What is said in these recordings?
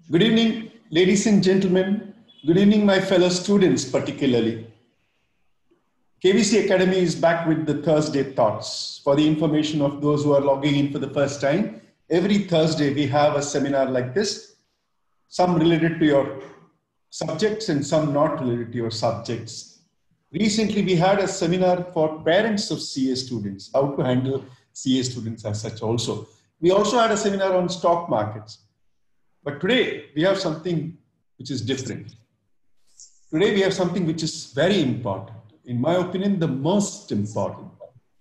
Good evening, ladies and gentlemen. Good evening, my fellow students, particularly. KVC Academy is back with the Thursday Thoughts. For the information of those who are logging in for the first time, every Thursday we have a seminar like this, some related to your subjects and some not related to your subjects. Recently, we had a seminar for parents of CA students, how to handle CA students as such also. We also had a seminar on stock markets. But today, we have something which is different. Today, we have something which is very important. In my opinion, the most important.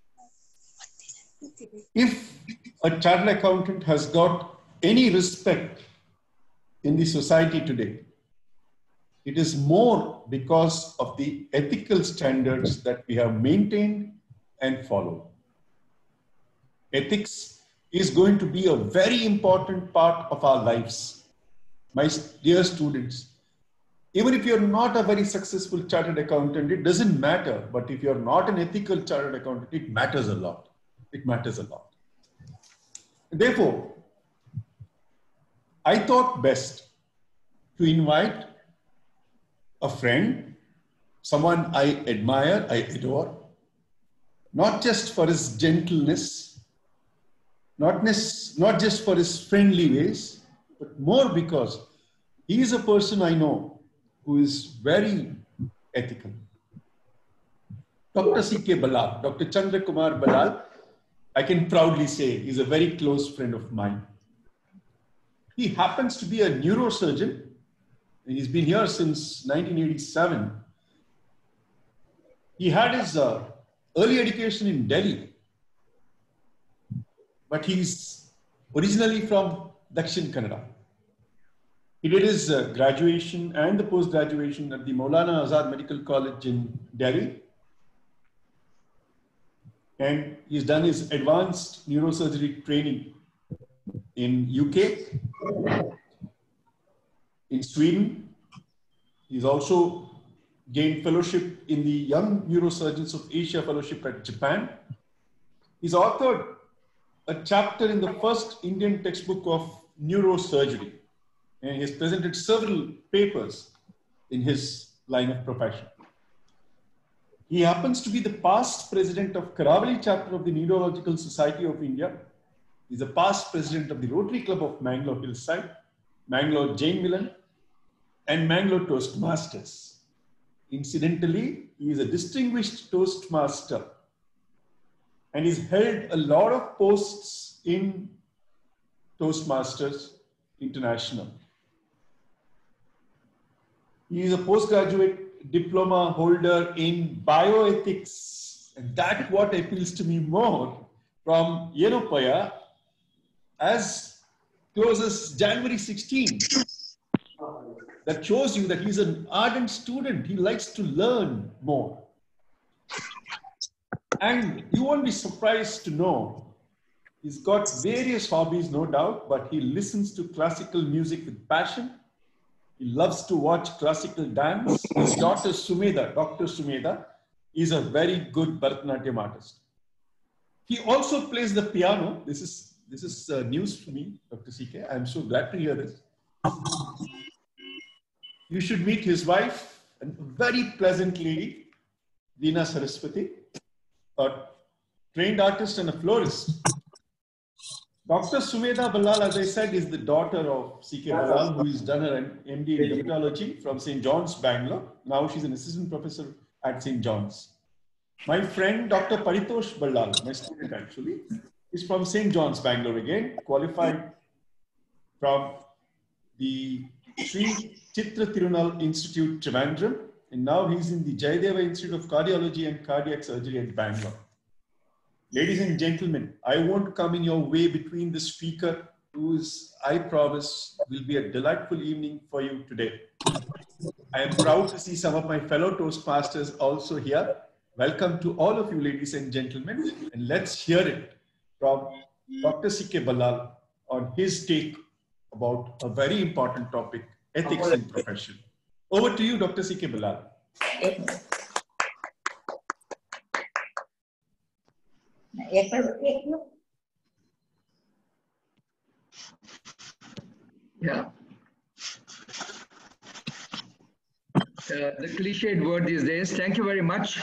If a chartered accountant has got any respect in the society today, it is more because of the ethical standards that we have maintained and followed. Ethics is going to be a very important part of our lives. My dear students, even if you're not a very successful chartered accountant, it doesn't matter. But if you're not an ethical chartered accountant, it matters a lot. It matters a lot. Therefore, I thought best to invite a friend, someone I admire, I adore, not just for his gentleness, not just for his friendly ways, but more because he is a person I know who is very ethical. Dr. C.K. Ballal, Dr. Chandra Kumar Ballal, I can proudly say is a very close friend of mine. He happens to be a neurosurgeon. He's been here since 1987. He had his early education in Delhi, but he's originally from Dakshin Kannada. He did his graduation and the post-graduation at the Maulana Azad Medical College in Delhi. And he's done his advanced neurosurgery training in UK, in Sweden. He's also gained fellowship in the Young Neurosurgeons of Asia Fellowship at Japan. He's authored a chapter in the first Indian textbook of neurosurgery. And he has presented several papers in his line of profession. He happens to be the past president of Karavali chapter of the Neurological Society of India. He's the past president of the Rotary Club of Mangalore Hillside, Mangalore Jain Milan, and Mangalore Toastmasters. Incidentally, he is a distinguished Toastmaster and he's held a lot of posts in Toastmasters International. He is a postgraduate diploma holder in bioethics, and that's what appeals to me more, from Yenopaya as close as January 16. That shows you that he's an ardent student. He likes to learn more. And you won't be surprised to know he's got various hobbies, no doubt, but he listens to classical music with passion. He loves to watch classical dance. His daughter Sumedha, Dr. Sumedha, is a very good Bharatanatyam artist. He also plays the piano. This is news for me, Dr. CK. I'm so glad to hear this. You should meet his wife, a very pleasant lady, Veena Saraswati, a trained artist and a florist. Dr. Sumedha Ballal, as I said, is the daughter of C.K. Ballal, who has done her MD in dermatology from St. John's, Bangalore. Now she's an assistant professor at St. John's. My friend, Dr. Paritosh Ballal, my student actually, is from St. John's, Bangalore again, qualified from the Sri Chitra Tirunal Institute, Trivandrum, and now he's in the Jayadeva Institute of Cardiology and Cardiac Surgery at Bangalore. Ladies and gentlemen, I won't come in your way between the speaker, whose I promise will be a delightful evening for you today. I am proud to see some of my fellow Toastmasters also here. Welcome to all of you, ladies and gentlemen, and let's hear it from Dr. C.K. Ballal on his take about a very important topic, ethics in profession. Over to you, Dr. C.K. Ballal. Yeah. The cliched word these days. Thank you very much,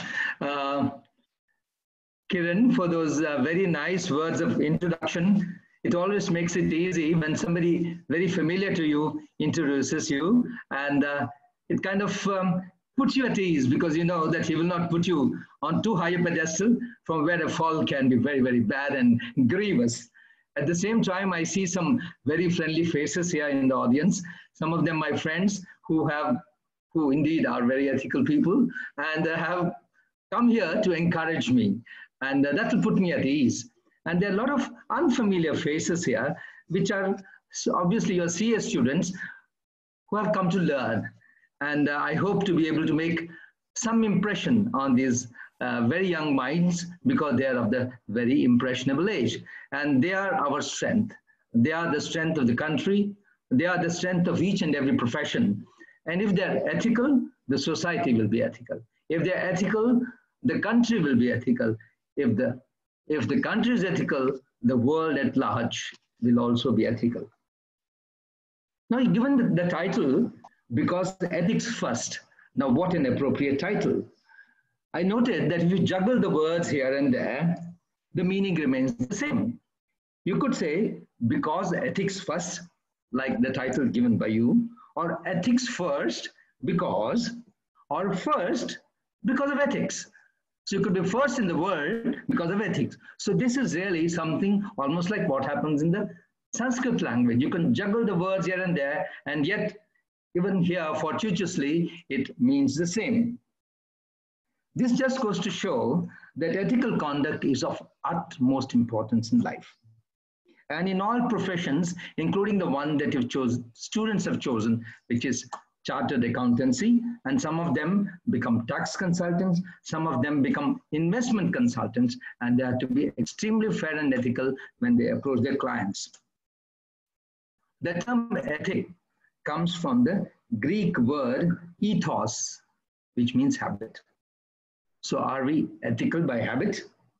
Kiran, for those very nice words of introduction. It always makes it easy when somebody very familiar to you introduces you, and it kind of puts you at ease because you know that he will not put you on too high a pedestal from where a fall can be very, very bad and grievous. At the same time, I see some very friendly faces here in the audience. Some of them my friends who indeed are very ethical people and have come here to encourage me. And that will put me at ease. And there are a lot of unfamiliar faces here, which are obviously your CS students who have come to learn. And I hope to be able to make some impression on these very young minds because they are of the very impressionable age. And they are our strength. They are the strength of the country. They are the strength of each and every profession. And if they're ethical, the society will be ethical. If they're ethical, the country will be ethical. If the country is ethical, the world at large will also be ethical. Now, given the title, because ethics first, now what an appropriate title. I noted that if you juggle the words here and there, the meaning remains the same. You could say, because ethics first, like the title given by you, or ethics first, because, or first, because of ethics. So you could be first in the world because of ethics. So this is really something almost like what happens in the Sanskrit language. You can juggle the words here and there, and yet even here, fortuitously, it means the same. This just goes to show that ethical conduct is of utmost importance in life. And in all professions, including the one that you've chosen, students have chosen, which is chartered accountancy, and some of them become tax consultants, some of them become investment consultants, and they have to be extremely fair and ethical when they approach their clients. The term ethic comes from the Greek word ethos, which means habit. So are we ethical by habit?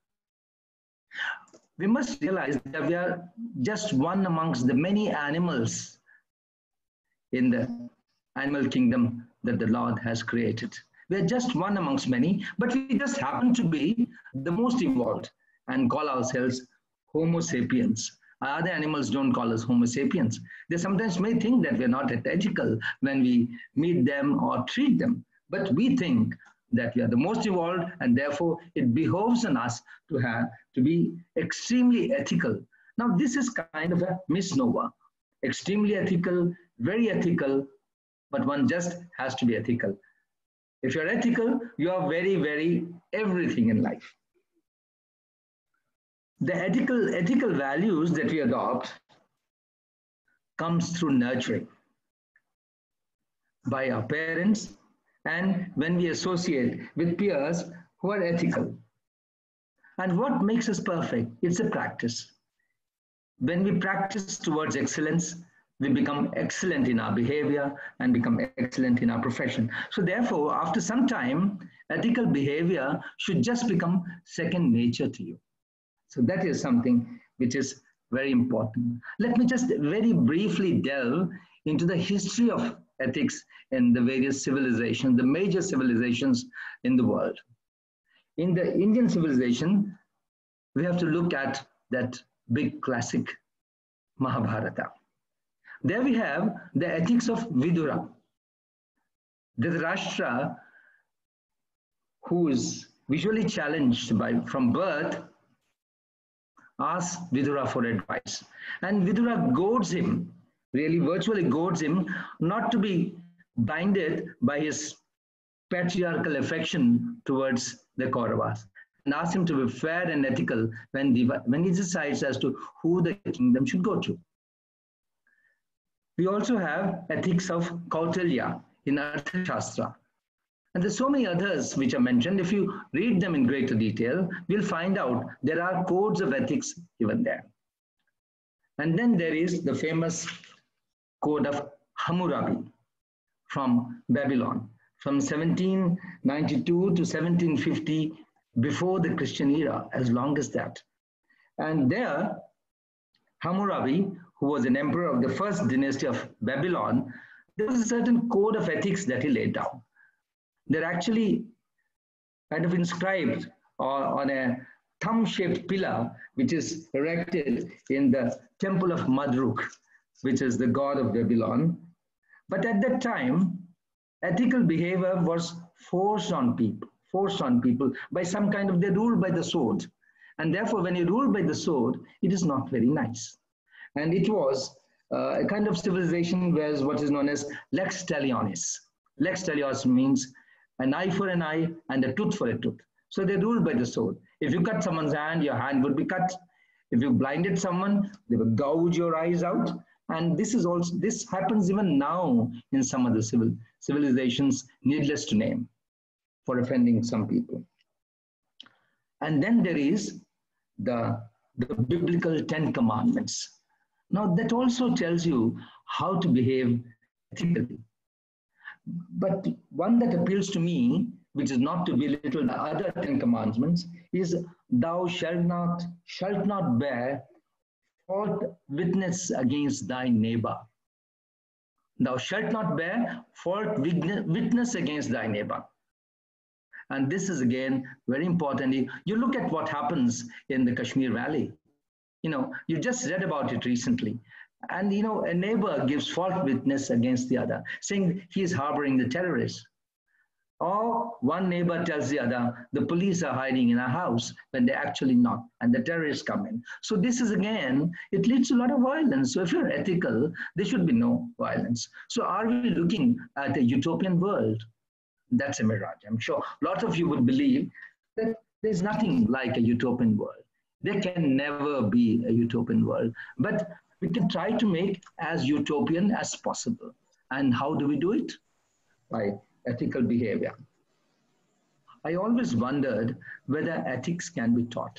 We must realize that we are just one amongst the many animals in the animal kingdom that the Lord has created. We are just one amongst many, but we just happen to be the most evolved and call ourselves Homo sapiens. Other animals don't call us Homo sapiens. They sometimes may think that we're not ethical when we meet them or treat them, but we think that we are the most evolved, and therefore it behoves on us to be extremely ethical. Now, this is kind of a misnomer. Extremely ethical, very ethical, but one just has to be ethical. If you're ethical, you are very, very everything in life. The ethical values that we adopt comes through nurturing by our parents and when we associate with peers who are ethical. And what makes us perfect? It's a practice. When we practice towards excellence, we become excellent in our behavior and become excellent in our profession. So therefore, after some time, ethical behavior should just become second nature to you. So that is something which is very important. Let me just very briefly delve into the history of ethics in the various civilizations, the major civilizations in the world. In the Indian civilization, we have to look at that big classic Mahabharata. There we have the ethics of Vidura. Dhritarashtra, who is visually challenged from birth, asks Vidura for advice. And Vidura goads him, really virtually goads him, not to be blinded by his patriarchal affection towards the Kauravas, and asks him to be fair and ethical when he decides as to who the kingdom should go to. We also have ethics of Kautilya in Arthashastra. And there's so many others which are mentioned. If you read them in greater detail, we'll find out there are codes of ethics given there. And then there is the famous code of Hammurabi from Babylon, from 1792 to 1750, before the Christian era, as long as that. And there, Hammurabi, who was an emperor of the first dynasty of Babylon, there was a certain code of ethics that he laid down. They're actually kind of inscribed on a thumb-shaped pillar, which is erected in the temple of Madruk, which is the god of Babylon. But at that time, ethical behavior was forced on people by some kind of, they ruled by the sword. And therefore, when you rule by the sword, it is not very nice. And it was a kind of civilization where what is known as lex talionis. Lex talionis means an eye for an eye and a tooth for a tooth. So they ruled by the sword. If you cut someone's hand, your hand would be cut. If you blinded someone, they would gouge your eyes out. And this happens even now in some of the civilizations, needless to name, for offending some people. And then there is the biblical 10 commandments. Now that also tells you how to behave ethically. But one that appeals to me, which is not to belittle the other 10 commandments, is thou shalt not bear false witness against thy neighbor. Thou shalt not bear false witness against thy neighbor. And this is again very important. You look at what happens in the Kashmir Valley. You just read about it recently. And a neighbor gives false witness against the other, saying he is harboring the terrorists. Or one neighbor tells the other, the police are hiding in a house, when they're actually not, and the terrorists come in. So this is again, it leads to a lot of violence. So if you're ethical, there should be no violence. So are we looking at a utopian world? That's a mirage. I'm sure lots of you would believe that there's nothing like a utopian world. There can never be a utopian world, but we can try to make as utopian as possible. And how do we do it? By ethical behavior. I always wondered whether ethics can be taught.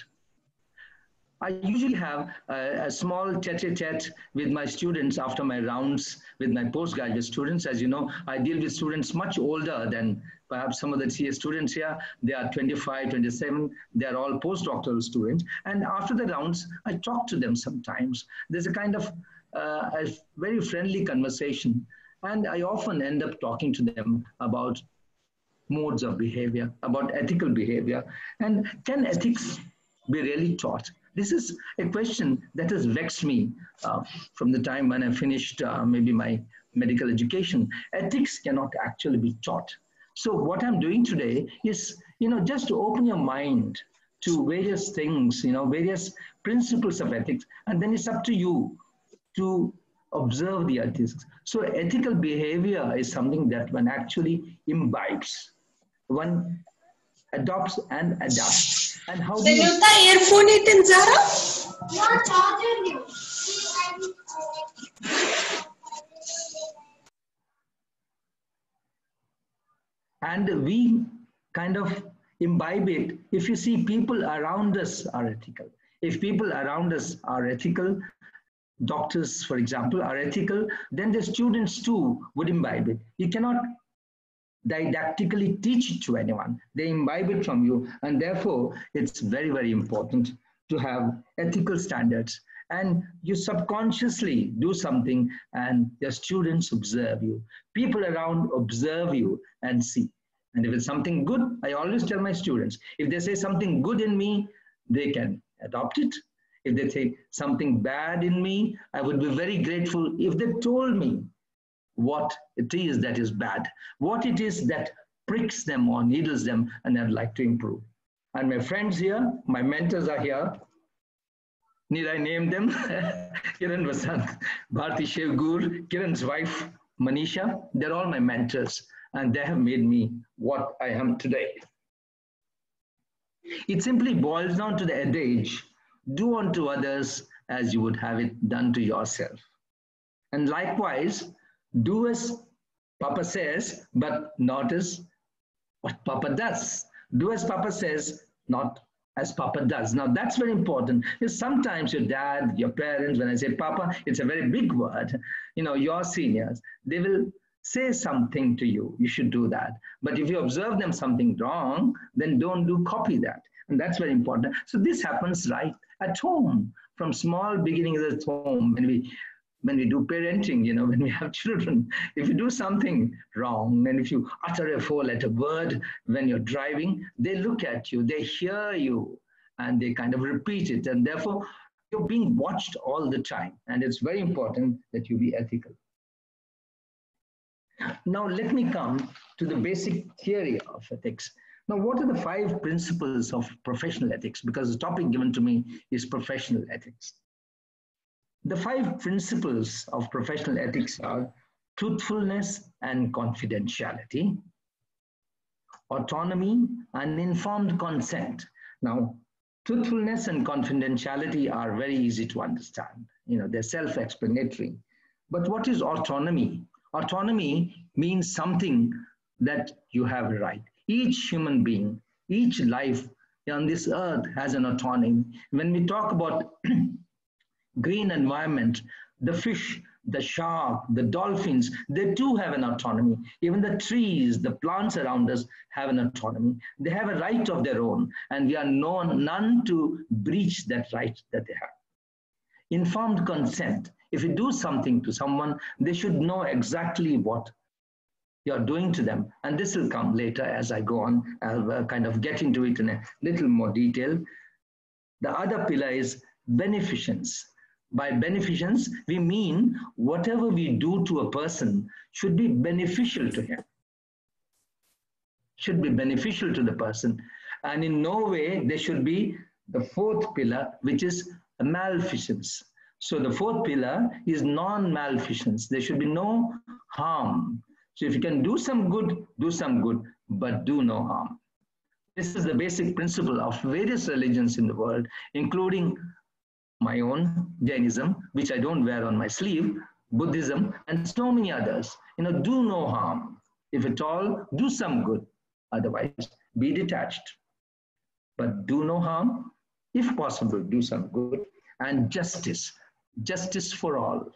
I usually have a small tete-a-tete with my students after my rounds with my postgraduate students. As you know, I deal with students much older than perhaps some of the CS students here. They are 25, 27. They are all postdoctoral students. And after the rounds, I talk to them sometimes. There's a kind of a very friendly conversation. And I often end up talking to them about modes of behavior, about ethical behavior. And can ethics be really taught? This is a question that has vexed me from the time when I finished maybe my medical education. Ethics cannot actually be taught. So what I'm doing today is, just to open your mind to various things, various principles of ethics, and then it's up to you to observe the ethics. So ethical behavior is something that one actually imbibes, one adopts and adapts. And how do you... earphone it in Zara? And we kind of imbibe it. If you see people around us are ethical. If people around us are ethical, doctors, for example, are ethical, then the students too would imbibe it. You cannot didactically teach it to anyone. They imbibe it from you. And therefore, it's very, very important to have ethical standards. And you subconsciously do something and your students observe you. People around observe you and see. And if it's something good, I always tell my students, if they say something good in me, they can adopt it. If they say something bad in me, I would be very grateful if they told me what it is that is bad, what it is that pricks them or needles them, and I'd like to improve. And my friends here, my mentors are here. Need I name them? Kiran Vasant, Bharti Shevgur, Kiran's wife, Manisha, they're all my mentors, and they have made me what I am today. It simply boils down to the adage, do unto others as you would have it done to yourself. And likewise, do as Papa says, but not as what Papa does. Do as Papa says, not as Papa does. Now that's very important, because sometimes your dad, your parents, when I say Papa, it's a very big word, your seniors, they will say something to you, you should do that. But if you observe them something wrong, then don't copy that. And that's very important. So this happens right at home, from small beginnings at home, when we when we do parenting, when we have children, if you do something wrong, and if you utter a four-letter word when you're driving, they look at you, they hear you, and they kind of repeat it. And therefore, you're being watched all the time. And it's very important that you be ethical. Now, let me come to the basic theory of ethics. Now, what are the 5 principles of professional ethics? Because the topic given to me is professional ethics. The 5 principles of professional ethics are truthfulness and confidentiality, autonomy and informed consent. Now, truthfulness and confidentiality are very easy to understand. They're self-explanatory. But what is autonomy? Autonomy means something that you have a right. Each human being, each life on this earth has an autonomy. When we talk about green environment, the fish, the shark, the dolphins, they too have an autonomy. Even the trees, the plants around us have an autonomy. They have a right of their own, and we are none to breach that right that they have. Informed consent. If you do something to someone, they should know exactly what you're doing to them. And this will come later as I go on. I'll kind of get into it in a little more detail. The other pillar is beneficence. By beneficence, we mean whatever we do to a person should be beneficial to him, should be beneficial to the person. And in no way there should be the 4th pillar, which is malfeasance. So the 4th pillar is non-malfeasance. There should be no harm. So if you can do some good, but do no harm. This is the basic principle of various religions in the world, including my own, Jainism, which I don't wear on my sleeve, Buddhism, and so many others. Do no harm. If at all, do some good. Otherwise, be detached. But do no harm. If possible, do some good. And justice. Justice for all.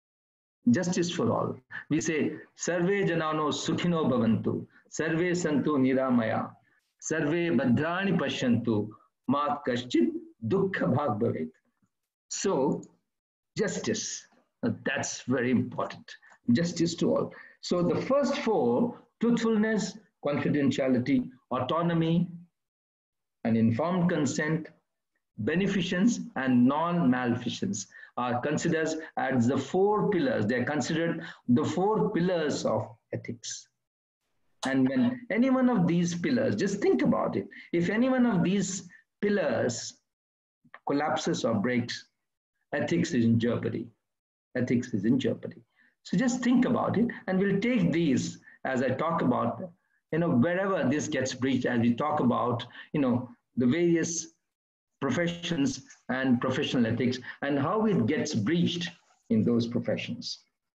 Justice for all. We say, Sarve janano sukhino bhavantu, Sarve santu niramaya, Sarve bhadrani pashyantu, mat kaschit dukkha bhag bhavet. So, justice, that's very important. Justice to all. So the first 4, truthfulness, confidentiality, autonomy, and informed consent, beneficence, and non-malfeasance are considered as the 4 pillars. They're considered the 4 pillars of ethics. And when any one of these pillars, just think about it, if any one of these pillars collapses or breaks, ethics is in jeopardy. Ethics is in jeopardy. So just think about it, and we'll take these as I talk about, wherever this gets breached, as we talk about, the various professions and professional ethics and how it gets breached in those professions.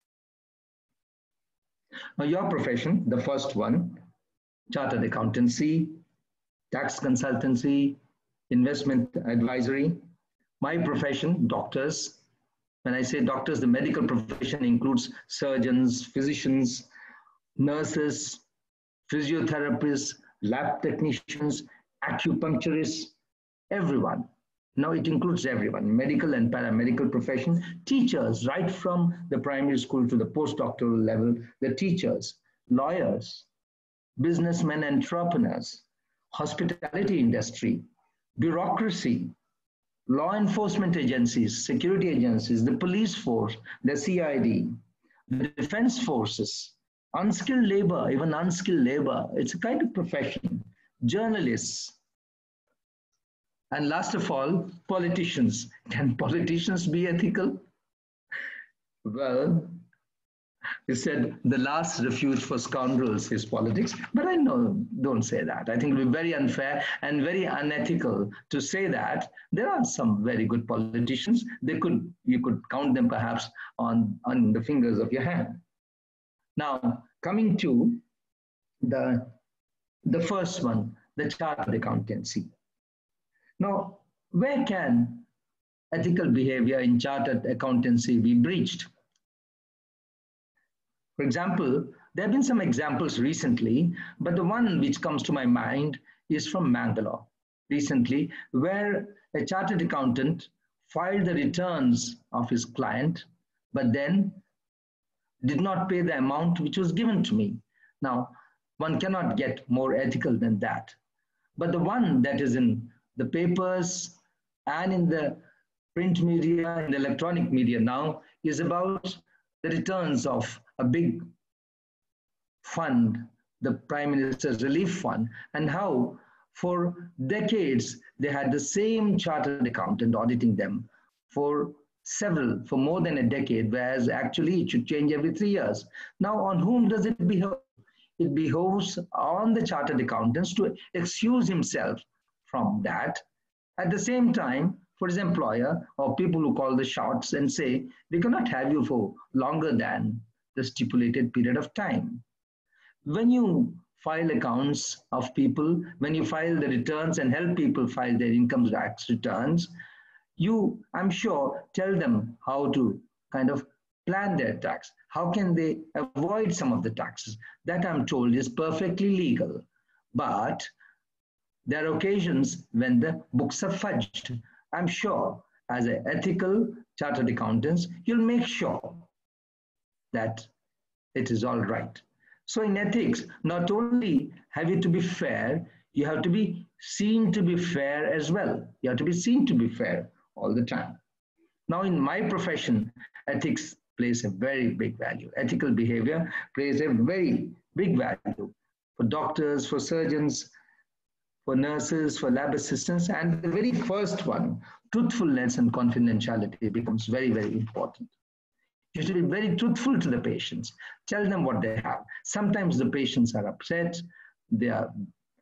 Now, your profession, the first one, chartered accountancy, tax consultancy, investment advisory. My profession, doctors. When I say doctors, the medical profession includes surgeons, physicians, nurses, physiotherapists, lab technicians, acupuncturists, everyone. Now it includes everyone, medical and paramedical profession, teachers, right from the primary school to the postdoctoral level, the teachers, lawyers, businessmen, entrepreneurs, hospitality industry, bureaucracy, law enforcement agencies, security agencies, the police force, the CID, the defense forces, unskilled labor, even unskilled labor. It's a kind of profession. Journalists. And last of all, politicians. Can politicians be ethical? Well, he said the last refuge for scoundrels is politics, but I know, don't say that. I think it would be very unfair and very unethical to say that. There are some very good politicians. You could count them perhaps on the fingers of your hand. Now, coming to the first one, the chartered accountancy. Now, where can ethical behavior in chartered accountancy be breached? For example, there have been some examples recently, but the one which comes to my mind is from Mangalore recently, where a chartered accountant filed the returns of his client but then did not pay the amount which was given to me. Now, one cannot get more ethical than that. But the one that is in the papers and in the print media, in the electronic media now, is about the returns of a big fund, the Prime Minister's Relief Fund, and how for decades they had the same chartered accountant auditing them for more than a decade, whereas actually it should change every 3 years. Now, on whom does it behove? It behoves on the chartered accountants to excuse himself from that. At the same time, for his employer or people who call the shots and say, we cannot have you for longer than the stipulated period of time. When you file accounts of people, when you file the returns and help people file their income tax returns, you, I'm sure, tell them how to kind of plan their tax. How can they avoid some of the taxes? That, I'm told, is perfectly legal. But there are occasions when the books are fudged. I'm sure, as an ethical chartered accountants, you'll make sure that it is all right. So in ethics, not only have you to be fair, you have to be seen to be fair as well. You have to be seen to be fair all the time. Now, in my profession, ethics plays a very big value. Ethical behavior plays a very big value for doctors, for surgeons, for nurses, for lab assistants, and the very first one, truthfulness and confidentiality, becomes very, very important. You should be very truthful to the patients. Tell them what they have. Sometimes the patients are upset. They have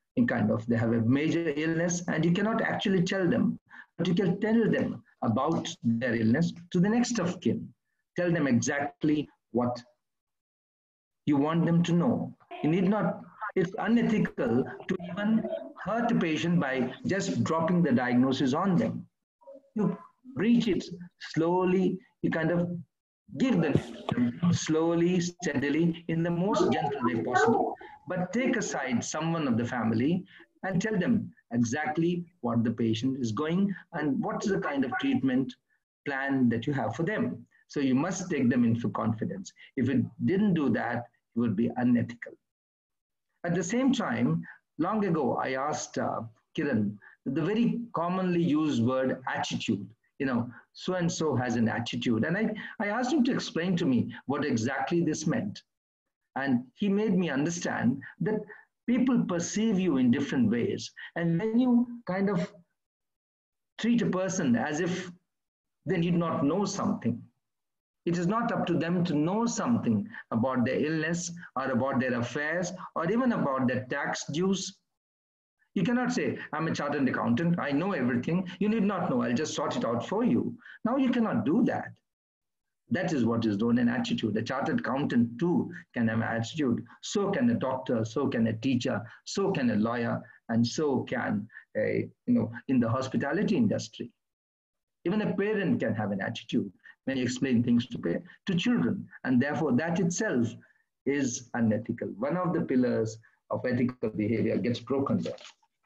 a major illness, and you cannot actually tell them, but you can tell them about their illness to the next of kin. Tell them exactly what you want them to know. You need not, it's unethical to even hurt a patient by just dropping the diagnosis on them. You reach it slowly, you kind of give them slowly, steadily, in the most gentle way possible. But take aside someone of the family and tell them exactly what the patient is going and what's the kind of treatment plan that you have for them. So you must take them into confidence. If it didn't do that, it would be unethical. At the same time, long ago, I asked Kiran the very commonly used word attitude. You know, so-and-so has an attitude. And I asked him to explain to me what exactly this meant. And he made me understand that people perceive you in different ways. And when you kind of treat a person as if they need not know something, it is not up to them to know something about their illness or about their affairs or even about their tax dues. You cannot say, I'm a chartered accountant, I know everything. You need not know, I'll just sort it out for you. Now you cannot do that. That is what is known an attitude. A chartered accountant too can have an attitude. So can a doctor, so can a teacher, so can a lawyer, and so can in the hospitality industry. Even a parent can have an attitude when you explain things to children. And therefore that itself is unethical. One of the pillars of ethical behavior gets broken there.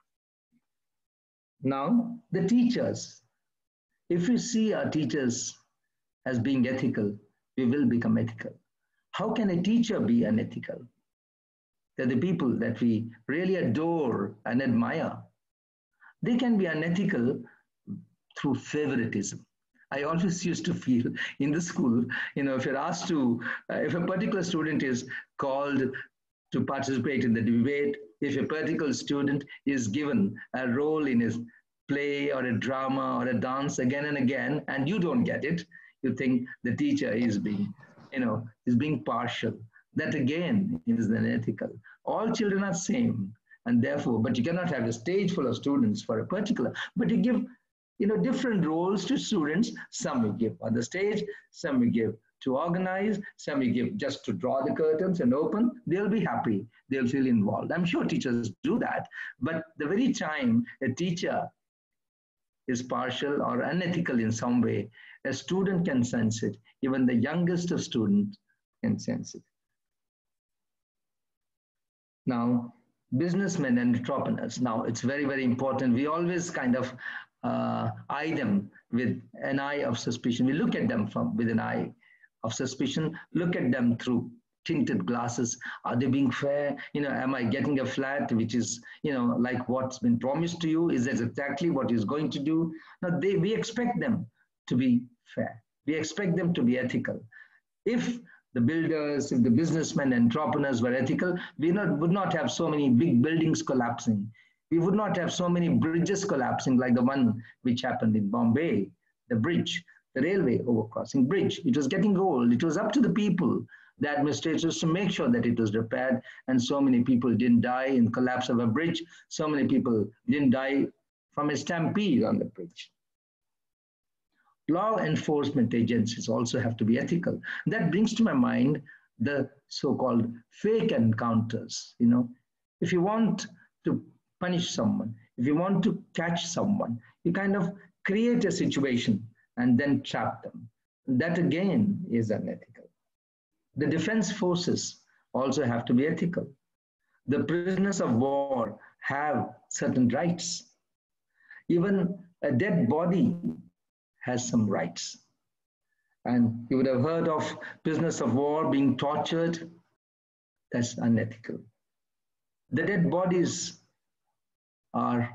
Now, the teachers. If we see our teachers as being ethical, we will become ethical. How can a teacher be unethical? They're the people that we really adore and admire. They can be unethical through favoritism. I always used to feel in the school, if you're asked to, if a particular student is called to participate in the debate, if a particular student is given a role in his play or a drama or a dance again and again, and you don't get it, you think the teacher is being partial. That again is unethical. All children are same, and therefore, but you cannot have a stage full of students for a particular, but you give different roles to students. Some we give on the stage, some we give to organize, some we give just to draw the curtains and open. They'll be happy, they'll feel involved. I'm sure teachers do that, but the very time a teacher is partial or unethical in some way, a student can sense it. Even the youngest of students can sense it. Now, businessmen and entrepreneurs. Now, it's very, very important. We always kind of eye them with an eye of suspicion. We look at them with an eye of suspicion, look at them through tinted glasses. Are they being fair? Am I getting a flat which is, like what's been promised to you? Is that exactly what he's going to do? Now, we expect them to be fair. We expect them to be ethical. If the builders, if the businessmen, entrepreneurs were ethical, we would not have so many big buildings collapsing. We would not have so many bridges collapsing like the one which happened in Bombay, the bridge, the railway overcrossing bridge. It was getting old. It was up to the people, the administrators, to make sure that it was repaired, and so many people didn't die in collapse of a bridge. So many people didn't die from a stampede on the bridge. Law enforcement agencies also have to be ethical. That brings to my mind the so-called fake encounters. If you want to punish someone, if you want to catch someone, you kind of create a situation and then trap them. That again is unethical. The defense forces also have to be ethical. The prisoners of war have certain rights. Even a dead body has some rights. And you would have heard of prisoners of war being tortured. That's unethical. The dead bodies are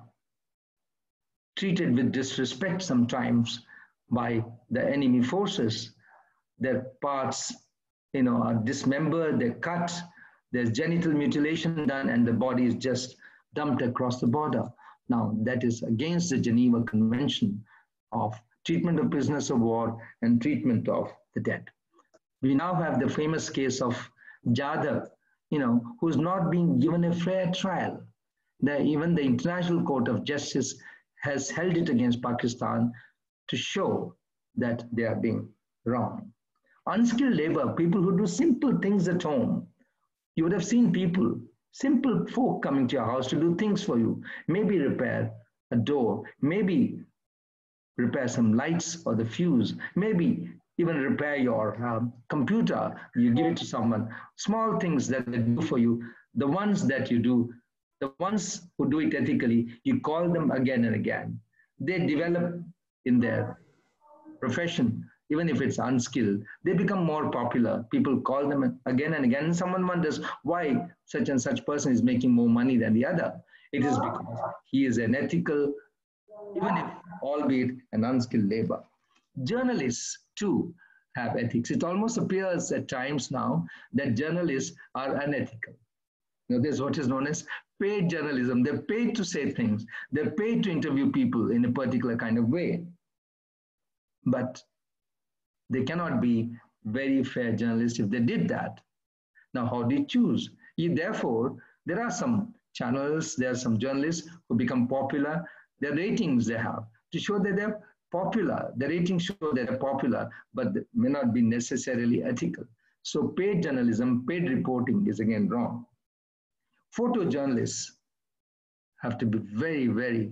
treated with disrespect sometimes by the enemy forces. Their parts, are dismembered, they're cut, there's genital mutilation done, and the body is just dumped across the border. Now, that is against the Geneva Convention of treatment of prisoners of war and treatment of the dead. We now have the famous case of Jadhav, who's not being given a fair trial. Even the International Court of Justice has held it against Pakistan to show that they are being wrong. Unskilled labor, people who do simple things at home. You would have seen people, simple folk coming to your house to do things for you. Maybe repair a door, maybe repair some lights or the fuse, maybe even repair your computer. You give it to someone. Small things that they do for you, the ones that you do, the ones who do it ethically, you call them again and again. They develop in their profession, even if it's unskilled. They become more popular. People call them again and again. And someone wonders why such and such person is making more money than the other. It is because he is an ethical, even if albeit an unskilled labor. Journalists too have ethics. It almost appears at times now that journalists are unethical. There's what is known as paid journalism. They're paid to say things. They're paid to interview people in a particular kind of way. But they cannot be very fair journalists if they did that. Now, how do you choose? Therefore, there are some channels, there are some journalists who become popular. The ratings they have to show that they're popular. The ratings show that they're popular, but they may not be necessarily ethical. So paid journalism, paid reporting is again wrong. Photojournalists have to be very, very,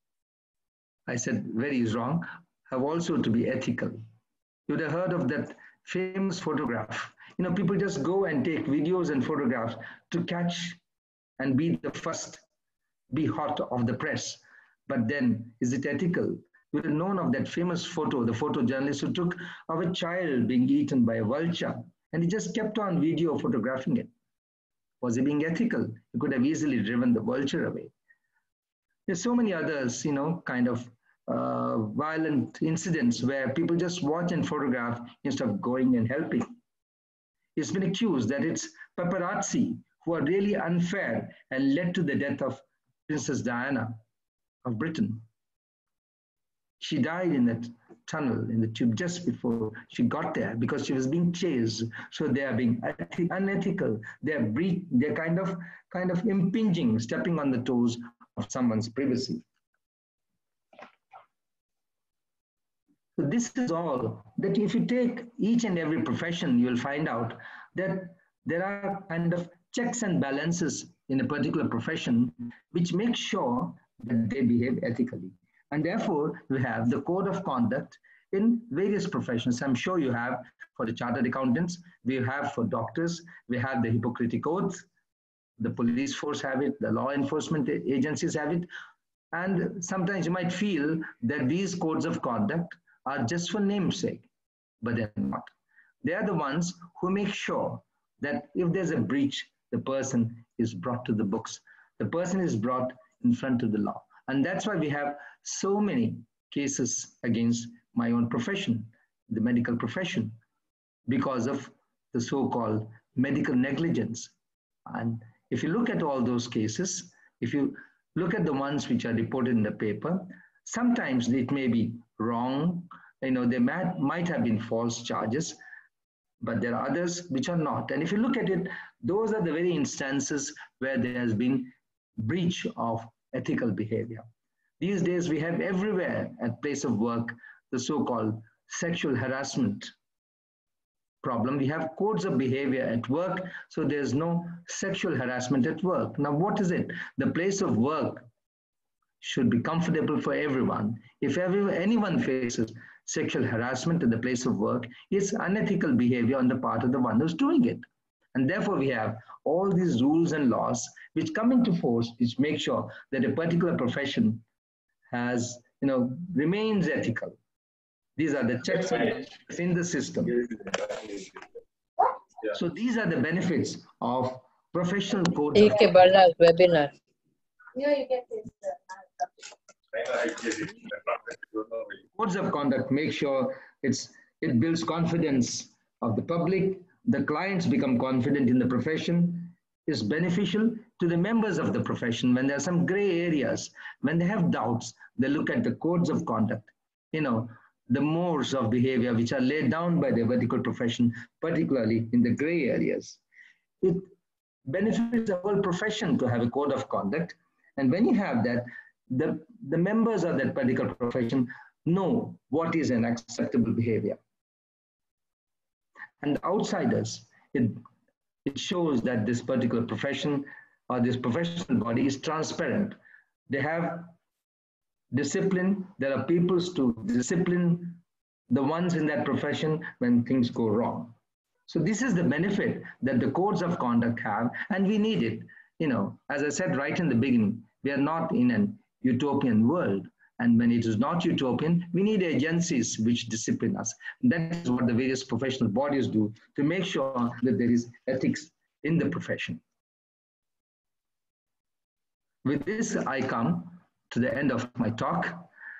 I said very is wrong, have also to be ethical. You would have heard of that famous photograph. People just go and take videos and photographs to catch and be the first, be hot of the press. But then, is it ethical? You would have known of that famous photo, the photojournalist who took of a child being eaten by a vulture, and he just kept on video photographing it. Was he being ethical? He could have easily driven the vulture away. There's so many others, kind of violent incidents where people just watch and photograph instead of going and helping. It's been accused that it's paparazzi who are really unfair and led to the death of Princess Diana of Britain. She died in that tunnel, in the tube, just before she got there because she was being chased. So they are being unethical. They're kind of impinging, stepping on the toes of someone's privacy. So this is all that if you take each and every profession, you will find out that there are kind of checks and balances in a particular profession which make sure that they behave ethically. And therefore, we have the code of conduct in various professions. I'm sure you have for the chartered accountants, we have for doctors, we have the Hippocratic Oath, the police force have it, the law enforcement agencies have it. And sometimes you might feel that these codes of conduct are just for namesake, but they're not. They are the ones who make sure that if there's a breach, the person is brought to the books. The person is brought in front of the law. And that's why we have so many cases against my own profession, the medical profession, because of the so-called medical negligence. And if you look at all those cases, if you look at the ones which are reported in the paper, sometimes it may be wrong, there might have been false charges, but there are others which are not. And if you look at it, those are the very instances where there has been breach of ethical behavior. These days we have everywhere at place of work the so-called sexual harassment problem. We have codes of behavior at work, so there's no sexual harassment at work. Now what is it? The place of work should be comfortable for everyone. If anyone faces sexual harassment at the place of work, it's unethical behavior on the part of the one who's doing it. And therefore we have all these rules and laws which come into force, which make sure that a particular profession has, remains ethical. These are the checks and balances in the system. So these are the benefits of professional code. Webinar. Codes of conduct make sure it builds confidence of the public. The clients become confident in the profession. Is beneficial to the members of the profession. When there are some gray areas, when they have doubts, they look at the codes of conduct, the modes of behavior which are laid down by the medical profession, particularly in the gray areas. It benefits the whole profession to have a code of conduct. And when you have that, the members of that particular profession know what is an acceptable behavior. And outsiders, it shows that this particular profession or this professional body is transparent. They have discipline. There are people to discipline the ones in that profession when things go wrong. So this is the benefit that the codes of conduct have, and we need it. As I said right in the beginning, we are not in an utopian world. And when it is not utopian, we need agencies which discipline us. And that is what the various professional bodies do to make sure that there is ethics in the profession. With this, I come to the end of my talk.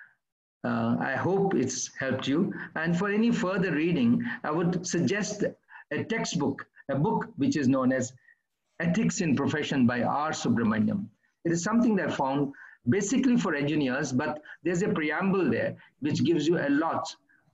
I hope it's helped you. And for any further reading, I would suggest a textbook, a book which is known as Ethics in Profession by R. Subramaniam. It is something that I found basically for engineers, but there's a preamble there which gives you a lot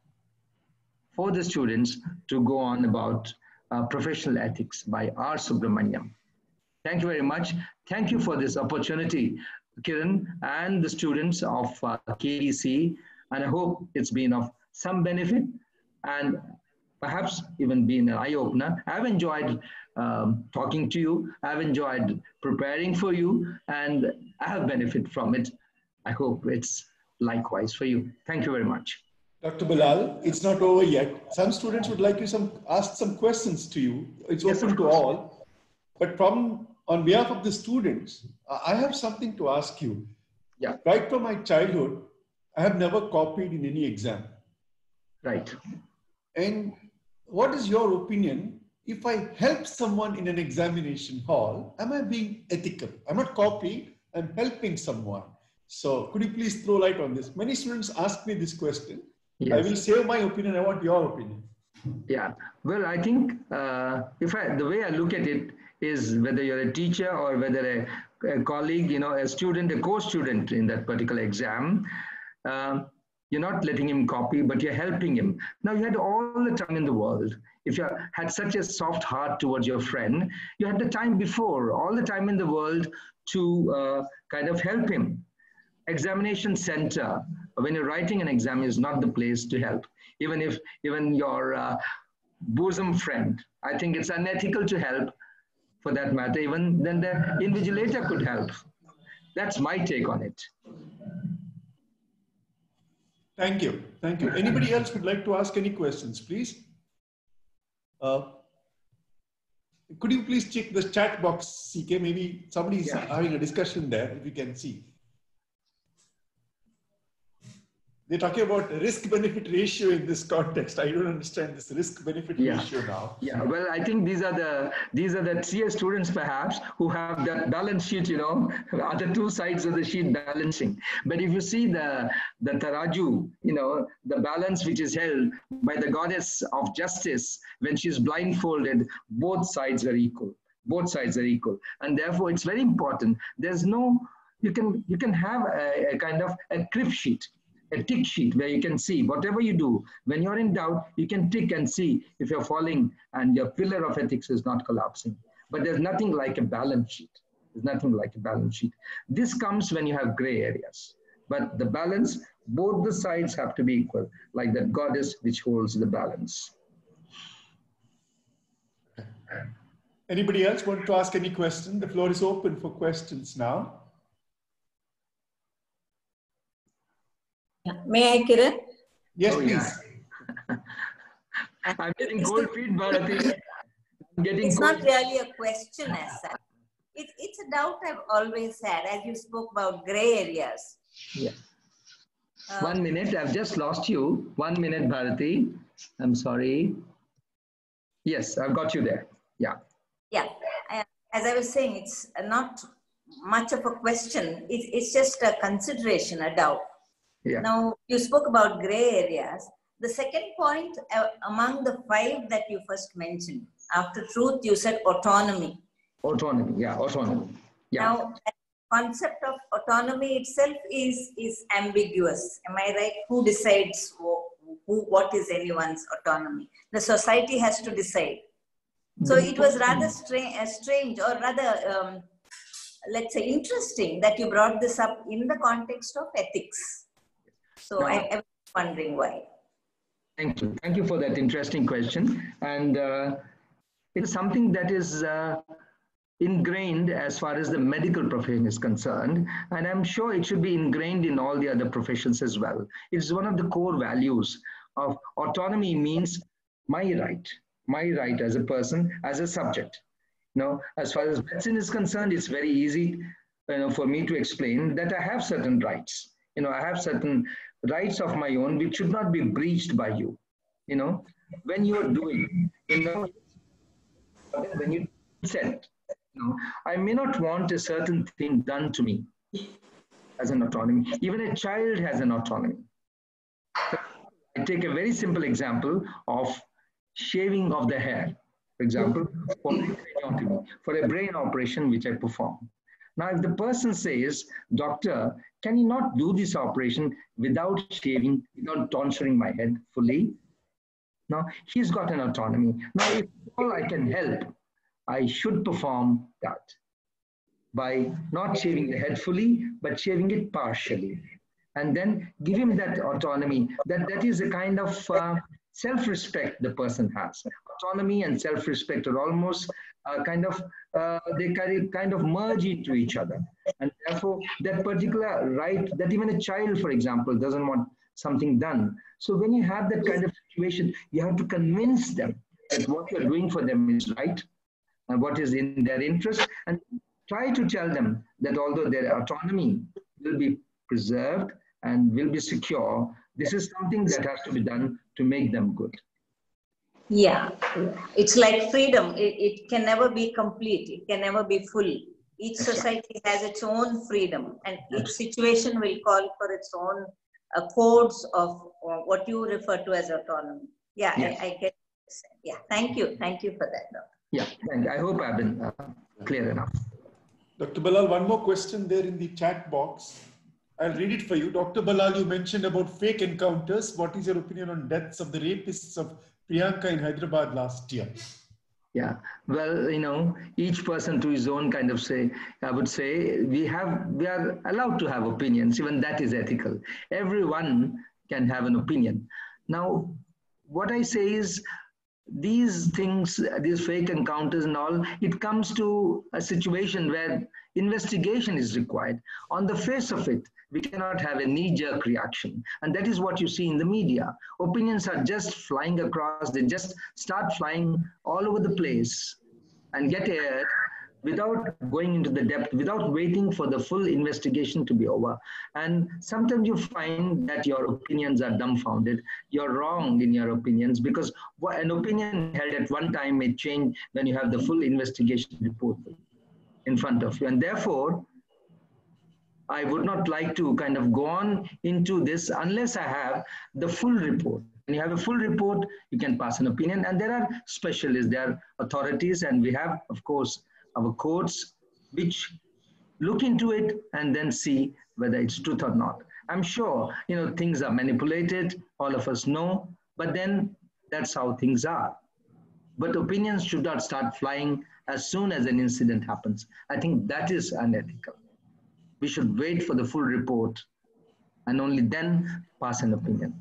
for the students to go on about professional ethics by R. Subramaniam. Thank you very much. Thank you for this opportunity, Kiran, and the students of KDC, and I hope it's been of some benefit and perhaps even been an eye-opener. I've enjoyed talking to you. I've enjoyed preparing for you, and I have benefited from it. I hope it's likewise for you. Thank you very much. Dr. Bilal, it's not over yet. Some students would like to ask some questions to you. It's open to all. But on behalf of the students, I have something to ask you. Yeah. Right from my childhood, I have never copied in any exam. Right. And what is your opinion? If I help someone in an examination hall, am I being ethical? I'm not copying, I'm helping someone. So could you please throw light on this? Many students ask me this question. Yes. I will say my opinion. I want your opinion. Yeah. Well, I think the way I look at it is whether you're a teacher or whether a colleague, a student, a co-student in that particular exam, you're not letting him copy, but you're helping him. Now, you had all the time in the world. If you had such a soft heart towards your friend, you had the time before, all the time in the world to kind of help him. Examination center, when you're writing an exam, is not the place to help. Even your bosom friend, I think it's unethical to help for that matter. Even then the invigilator could help. That's my take on it. Thank you. Thank you. Anybody else would like to ask any questions, please? Could you please check the chat box, CK? Maybe somebody is having a discussion there, if you can see. they're talking about risk-benefit ratio in this context. I don't understand this risk-benefit ratio now. Yeah, well, I think these are the CS students perhaps who have that balance sheet, you know, other two sides of the sheet balancing. But if you see the taraju, you know, the balance which is held by the goddess of justice when she's blindfolded, both sides are equal. Both sides are equal, and therefore it's very important. There's no, you can have a kind of a crib sheet, a tick sheet where you can see whatever you do. When you're in doubt, you can tick and see if you're falling and your pillar of ethics is not collapsing. But there's nothing like a balance sheet. There's nothing like a balance sheet. This comes when you have gray areas. But the balance, both the sides have to be equal, like that goddess which holds the balance. Anybody else want to ask any question? The floor is open for questions now. May I, Kiran? Yes, please. Yeah. I'm getting cold feet, but I think I'm getting It's cold. not really a question as such. It's a doubt I've always had as you spoke about gray areas. Yeah. 1 minute, I've just lost you. 1 minute, Bharati. I'm sorry. Yes, I've got you there. Yeah. Yeah. As I was saying, it's not much of a question. It's just a consideration, a doubt. Yeah. Now, you spoke about gray areas. The second point among the 5 that you first mentioned, after truth, you said autonomy. Autonomy, yeah, autonomy. Yeah. Now, the concept of autonomy itself is ambiguous. Am I right? Who decides what is anyone's autonomy? The society has to decide. So it was rather strange or rather, let's say, interesting that you brought this up in the context of ethics. So no. I'm wondering why. Thank you. Thank you for that interesting question. And it is something that is ingrained as far as the medical profession is concerned. And I'm sure it should be ingrained in all the other professions as well. It's one of the core values of autonomy. Means my right as a person, as a subject. Now, as far as medicine is concerned, it's very easy for me to explain that I have certain rights. I have certain rights of my own which should not be breached by you. When you're doing, when you said, I may not want a certain thing done to me as an autonomy. Even a child has an autonomy. I take a very simple example of shaving of the hair, for example, for a brain operation which I perform. Now, if the person says, doctor, can you not do this operation without shaving, without tonsuring my head fully? Now, he's got an autonomy. Now, if all I can help, I should perform that by not shaving the head fully, but shaving it partially. And then give him that autonomy. That is a kind of self-respect the person has. Autonomy and self-respect are almost they kind of merge into each other. And therefore, that particular right that even a child, for example, doesn't want something done. So when you have that kind of situation, you have to convince them that what you're doing for them is right and what is in their interest, and try to tell them that although their autonomy will be preserved and will be secure, this is something that has to be done to make them good. Yeah, it's like freedom. It can never be complete. It can never be full. Each society has its own freedom, and each situation will call for its own codes of what you refer to as autonomy. Yeah, yes. I get it. Yeah, thank you. Thank you for that, Doctor. Yeah, thank you. I hope I've been clear enough. Dr. Balal, one more question there in the chat box. I'll read it for you. Dr. Balal, you mentioned about fake encounters. What is your opinion on deaths of the rapists of Priyanka in Hyderabad last year? Yeah, well, each person to his own kind of say, I would say we are allowed to have opinions. Even that is ethical. Everyone can have an opinion. Now, what I say is these things, these fake encounters and all, it comes to a situation where investigation is required. On the face of it, we cannot have a knee-jerk reaction. And that is what you see in the media. Opinions are just flying across. They just start flying all over the place and get aired without going into the depth, without waiting for the full investigation to be over. And sometimes you find that your opinions are dumbfounded. You're wrong in your opinions because an opinion held at one time may change when you have the full investigation report in front of you. And therefore, I would not like to kind of go on into this unless I have the full report. When you have a full report, you can pass an opinion. And there are specialists, there are authorities, and we have, of course, our courts which look into it and then see whether it's truth or not. I'm sure, things are manipulated, all of us know, but then that's how things are. But opinions should not start flying as soon as an incident happens. I think that is unethical. We should wait for the full report and only then pass an opinion.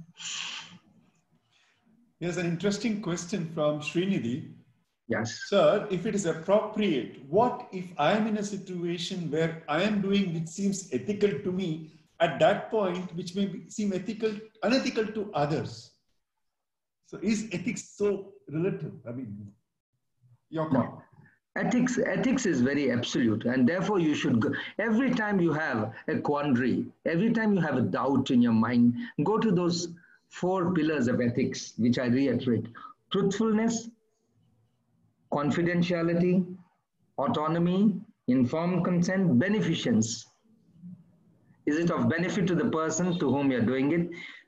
Here's an interesting question from Srinidhi. Yes. Sir, if it is appropriate, what if I am in a situation where I am doing which seems ethical to me at that point, which may seem unethical to others? So is ethics so relative? I mean, your comment. No. Ethics is very absolute, and therefore you should go, every time you have a quandary, every time you have a doubt in your mind, go to those 4 pillars of ethics, which I reiterate: truthfulness, confidentiality, autonomy, informed consent, beneficence. Is it of benefit to the person to whom you're doing it?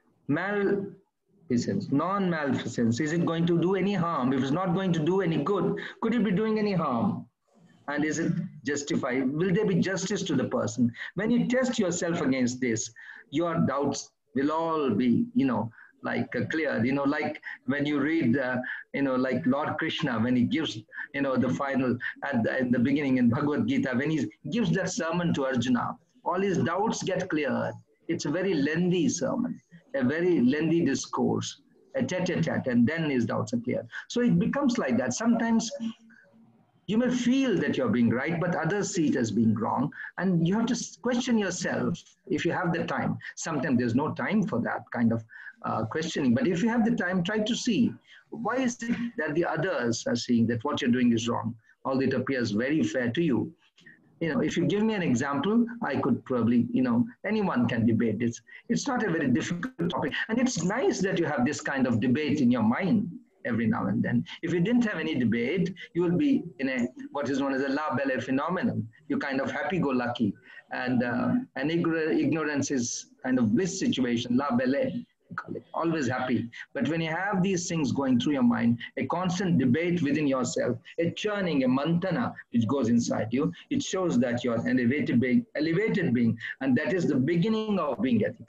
Malfeasance, non-malfeasance. Is it going to do any harm? If it's not going to do any good, could it be doing any harm? And is it justified? Will there be justice to the person? When you test yourself against this, your doubts will all be, cleared. Like when you read, like Lord Krishna, when he gives, the final, at the beginning in Bhagavad Gita, when he gives that sermon to Arjuna, all his doubts get cleared. It's a very lengthy sermon, a very lengthy discourse, a tete-a-tete, and then his doubts are cleared. So it becomes like that. Sometimes you may feel that you're being right, but others see it as being wrong. And you have to question yourself if you have the time. Sometimes there's no time for that kind of questioning. But if you have the time, try to see, why is it that the others are seeing that what you're doing is wrong, although it appears very fair to you? If you give me an example, I could probably, anyone can debate this. It's not a very difficult topic. And it's nice that you have this kind of debate in your mind every now and then. If you didn't have any debate, you will be in what is known as a la belle phenomenon. You're kind of happy-go-lucky. And ignorance is kind of bliss situation, la belle. Call it, always happy. But when you have these things going through your mind, a constant debate within yourself, a churning, a mantana which goes inside you, it shows that you're an elevated being, and that is the beginning of being ethical.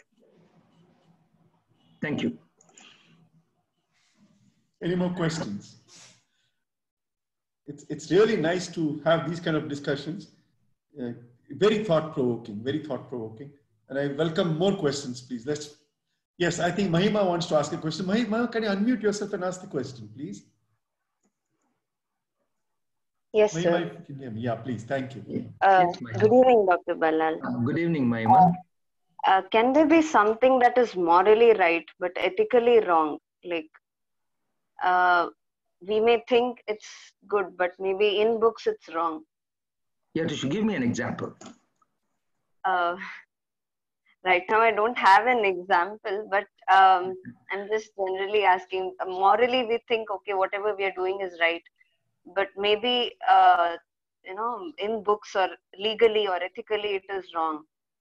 Thank you. Any more questions? It's really nice to have these kind of discussions. Very thought-provoking, very thought-provoking. And I welcome more questions, please. Yes, I think Mahima wants to ask a question. Mahima, can you unmute yourself and ask the question, please? Yes, Mahima, sir. if you can hear me. Yeah, please. Thank you. Good evening, Dr. Ballal. Good evening, Mahima. Can there be something that is morally right but ethically wrong? Like, we may think it's good, but maybe in books it's wrong. You should give me an example. Right now, I don't have an example, but I'm just generally asking. Morally, we think, okay, whatever we are doing is right, but maybe, in books or legally or ethically, it is wrong.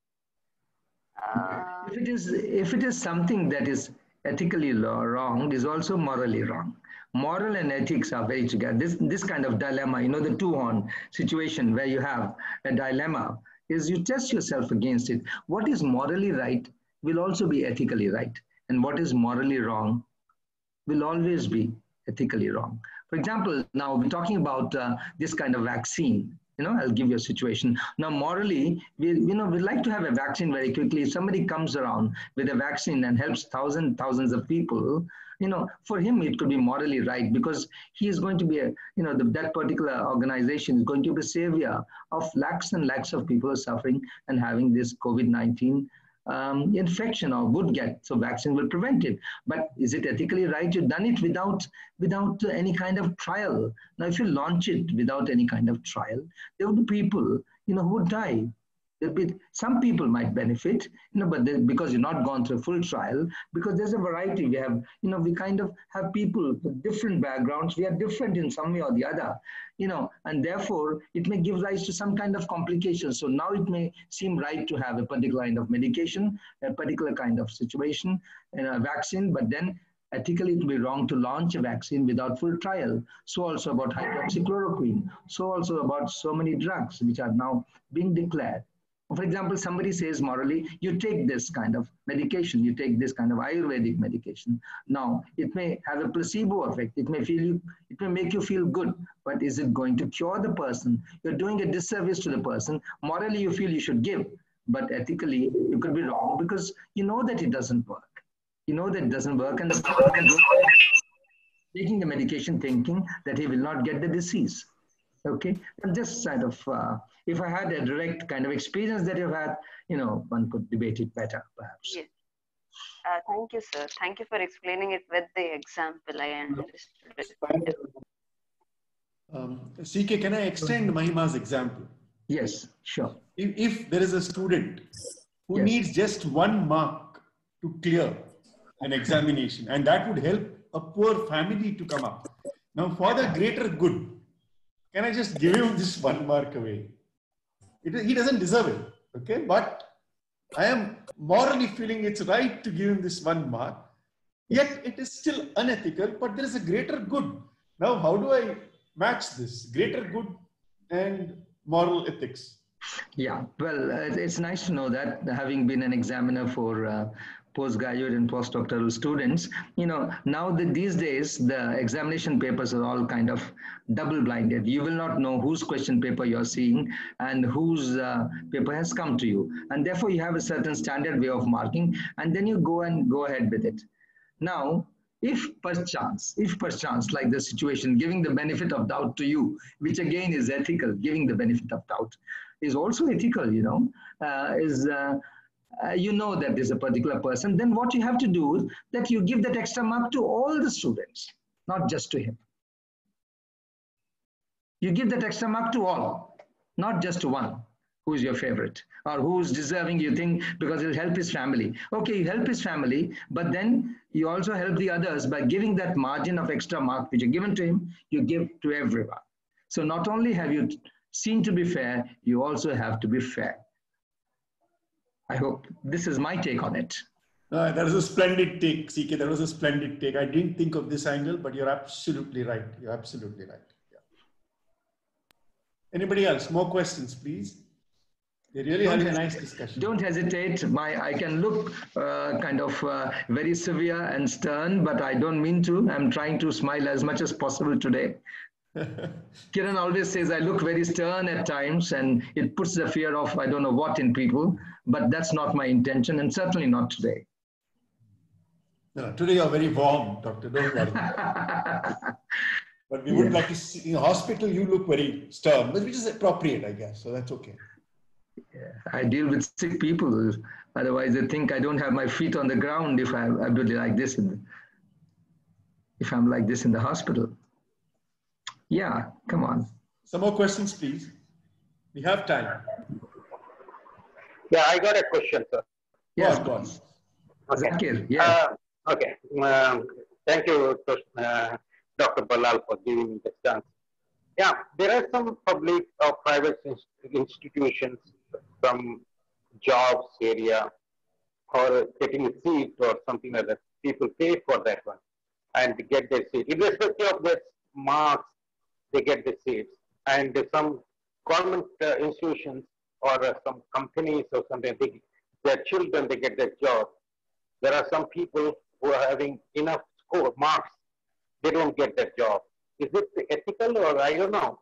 If it is something that is ethically wrong, is also morally wrong. Moral and ethics are very together. This kind of dilemma, the two-horn situation where you have a dilemma, is you test yourself against it. What is morally right will also be ethically right. And what is morally wrong will always be ethically wrong. For example, now we're talking about this kind of vaccine. I'll give you a situation. Now, morally, we'd like to have a vaccine very quickly. If somebody comes around with a vaccine and helps thousands of people, for him, it could be morally right because he is going to be that particular organization is going to be a savior of lakhs and lakhs of people suffering and having this COVID-19 infection or would get. So vaccine will prevent it. But is it ethically right? You've done it without any kind of trial. Now, if you launch it without any kind of trial, there will be people, who would die. There'll be some people might benefit, but because you've not gone through a full trial, because there's a variety. We have, we kind of have people with different backgrounds. We are different in some way or the other, and therefore it may give rise to some kind of complications. So now it may seem right to have a particular kind of medication, a particular kind of situation, and a vaccine, but then ethically it would be wrong to launch a vaccine without full trial. So also about hydroxychloroquine. So also about so many drugs which are now being declared. For example, somebody says morally, you take this kind of medication, you take this kind of Ayurvedic medication. Now, it may have a placebo effect. It may make you feel good, but is it going to cure the person? You're doing a disservice to the person. Morally, you feel you should give, but ethically, you could be wrong because you know that it doesn't work. You know that it doesn't work, and the person can go taking the medication thinking that he will not get the disease. Okay, and just kind of, if I had a direct kind of experience that you've had, one could debate it better, perhaps. Yes. Thank you, sir. Thank you for explaining it with the example. I understood it. CK, can I extend Mahima's example? Yes, sure. If there is a student who needs just 1 mark to clear an examination, and that would help a poor family to come up. Now, for the greater good, can I just give him this 1 mark away? He doesn't deserve it, okay? But I am morally feeling it's right to give him this 1 mark. Yet it is still unethical, but there is a greater good. Now, how do I match this greater good and moral ethics? Yeah, well, it's nice to know that, having been an examiner for postgraduate and postdoctoral students, now that these days the examination papers are all kind of double-blinded. You will not know whose question paper you're seeing and whose paper has come to you, and therefore you have a certain standard way of marking, and then you go ahead with it. Now, if perchance, like the situation, giving the benefit of doubt to you, which again is ethical, giving the benefit of doubt is also ethical, that there's a particular person, then what you have to do is that you give that extra mark to all the students, not just to him. You give that extra mark to all, not just to one who is your favorite or who's deserving, you think, because it'll help his family. Okay, you help his family, but then you also help the others by giving that margin of extra mark which you given to him, you give to everyone. So not only have you seen to be fair, you also have to be fair. I hope this is my take on it. That was a splendid take, CK. That was a splendid take. I didn't think of this angle, but you're absolutely right. You're absolutely right. Yeah. Anybody else? More questions, please. We're really having a nice discussion. Don't hesitate. I can look very severe and stern, but I don't mean to. I'm trying to smile as much as possible today. Kiran always says I look very stern at times, and it puts the fear of I don't know what in people, but that's not my intention, and certainly not today. No, today you're very warm, doctor, don't worry. But we would like to see, in the hospital you look very stern, which is appropriate, I guess, so that's okay. Yeah, I deal with sick people, otherwise they think I don't have my feet on the ground if I'm really like this, if I'm like this in the hospital. Yeah, come on. Some more questions, please. We have time. Yeah, I got a question, sir. Yes, go on. Okay. Zakir, yeah. Okay. Thank you, Dr. Ballal, for giving me the chance. Yeah, there are some public or private institutions, some jobs area, or getting a seat or something like that. People pay for that one and get their seat. Irrespective of their marks, they get the seats. And some government institutions or some companies or something, their children, they get their job. There are some people who are having enough score marks, they don't get that job. Is it ethical, or I don't know?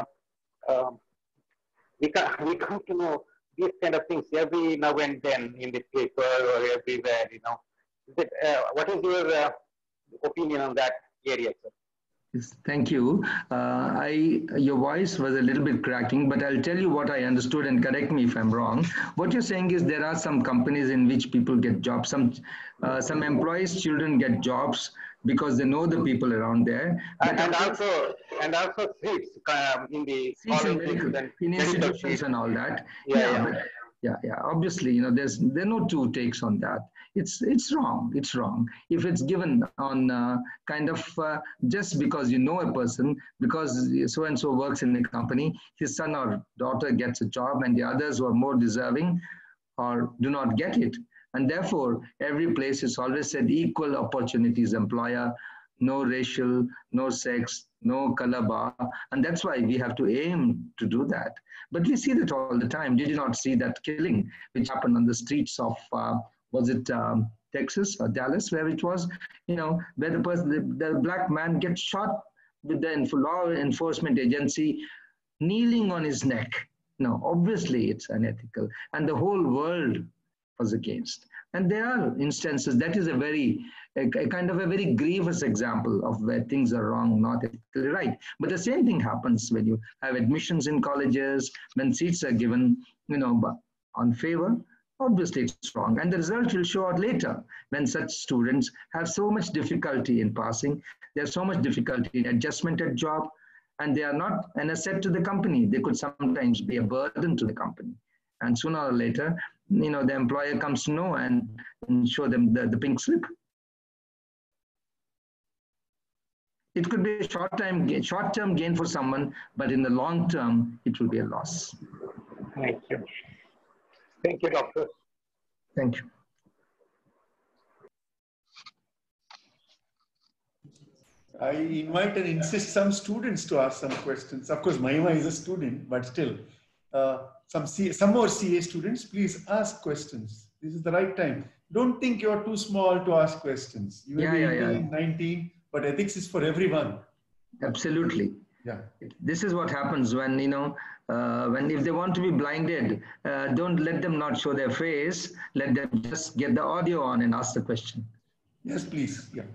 We come to know these kind of things every now and then in the paper or everywhere, Is it, what is your opinion on that area, sir? Yes, thank you. Your voice was a little bit cracking, but I'll tell you what I understood and correct me if I'm wrong. What you're saying is there are some companies in which people get jobs. Some employees' children get jobs because they know the people around there. But and also seats in the seats in colleges and medical institutions seats. and all that. Yeah. But yeah. Obviously, there are no two takes on that. It's wrong. It's wrong if it's given on just because you know a person, because so and so works in the company, his son or daughter gets a job, and the others who are more deserving or do not get it. And therefore, every place is always said equal opportunities employer, no racial, no sex, no color bar. And that's why we have to aim to do that. But we see that all the time. Did you not see that killing which happened on the streets of, was it Texas or Dallas, where it was, where the black man gets shot with the law enforcement agency kneeling on his neck. No, obviously it's unethical. And the whole world was against. And there are instances, that is a kind of a very grievous example of where things are wrong, not ethically right. But the same thing happens when you have admissions in colleges, when seats are given, on favor. Obviously it's wrong. And the result will show out later when such students have so much difficulty in passing, they have so much difficulty in adjustment at job, and they are not an asset to the company. They could sometimes be a burden to the company. And sooner or later, the employer comes to know and show them the pink slip. It could be a short-term gain for someone, but in the long term, it will be a loss. Thank you. Thank you, doctor. Thank you. I invite and insist some students to ask some questions. Of course, Mahima is a student, but still, some more CA students, please ask questions. This is the right time. Don't think you're too small to ask questions. You may be 18, 19, but ethics is for everyone. Absolutely. Yeah. This is what happens when, if they want to be blinded, don't let them not show their face. Let them just get the audio on and ask the question. Yes, please. Yeah.